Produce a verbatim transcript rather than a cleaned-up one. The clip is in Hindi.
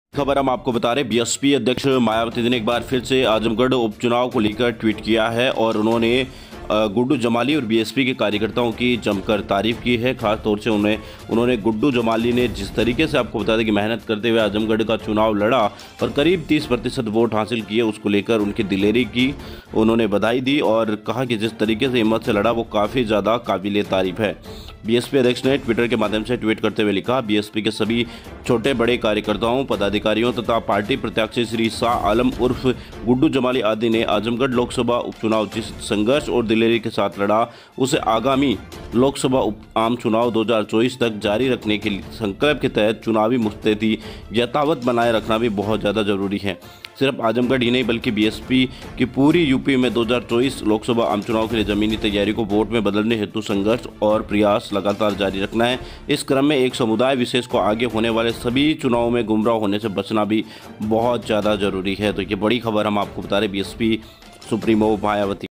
खबर हम आपको बता रहे हैं, बीएसपी अध्यक्ष मायावती ने एक बार फिर से आजमगढ़ उपचुनाव को लेकर ट्वीट किया है और उन्होंने अ, गुड्डू जमाली और बीएसपी के कार्यकर्ताओं की जमकर तारीफ की है। खास तौर से उन्हें उन्होंने गुड्डू जमाली ने जिस तरीके से आपको बता दें कि मेहनत करते हुए आजमगढ़ का चुनाव लड़ा और करीब तीस प्रतिशत वोट हासिल किए, उसको लेकर उनकी दिलेरी की, उन्होंने बधाई दी और कहा कि जिस तरीके से हिम्मत से लड़ा वो काफ़ी ज़्यादा काबिले तारीफ है। बीएसपी अध्यक्ष ने ट्विटर के माध्यम से ट्वीट करते हुए लिखा, बीएसपी के सभी छोटे बड़े कार्यकर्ताओं, पदाधिकारियों तथा पार्टी प्रत्याशी श्री शाह आलम उर्फ गुड्डू जमाली आदि ने आजमगढ़ लोकसभा उपचुनाव जिस संघर्ष और दिलेरी के साथ लड़ा, उसे आगामी लोकसभा उप आम चुनाव दो हज़ार चौबीस तक जारी रखने के संकल्प के तहत चुनावी मुस्तैदी यथावत बनाए रखना भी बहुत ज़्यादा जरूरी है। सिर्फ आजमगढ़ ही नहीं बल्कि बीएसपी की पूरी यूपी में दो हज़ार चौबीस लोकसभा आम चुनाव के लिए जमीनी तैयारी को वोट में बदलने हेतु संघर्ष और प्रयास लगातार जारी रखना है। इस क्रम में एक समुदाय विशेष को आगे होने वाले सभी चुनावों में गुमराह होने से बचना भी बहुत ज़्यादा जरूरी है। तो ये बड़ी खबर हम आपको बता रहे, बीएसपी सुप्रीमो मायावती।